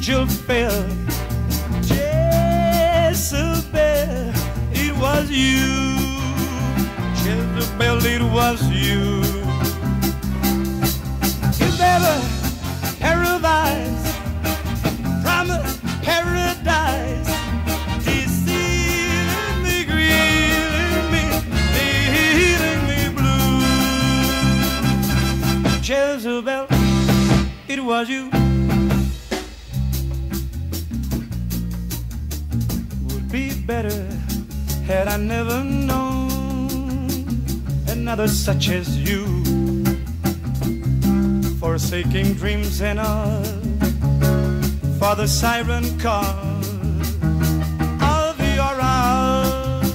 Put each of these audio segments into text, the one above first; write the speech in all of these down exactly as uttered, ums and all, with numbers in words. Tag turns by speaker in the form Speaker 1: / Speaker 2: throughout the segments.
Speaker 1: angel fell. Jezebel, it was you. Jezebel, it was you. If ever paradise, promised paradise, deceiving me, grieving me, leaving me blue. Jezebel, it was you. Would be better had I never known another such as you, forsaking dreams and all for the siren call of your arms.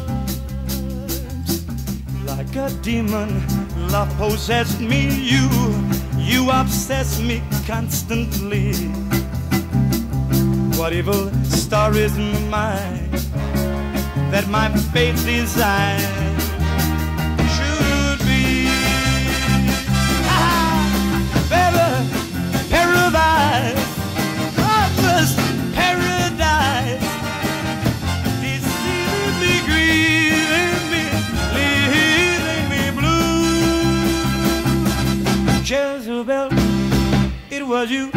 Speaker 1: Like a demon, love possessed me. You, you obsess me constantly. What evil star is mine that my fate designed should be? Ah, baby, paradise, promised paradise, deceiving me, grieving me, leaving me blue. Jezebel, it was you.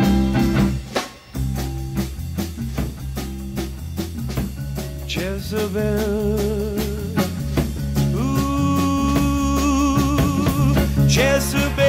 Speaker 1: Jezebel, ooh, Jezebel.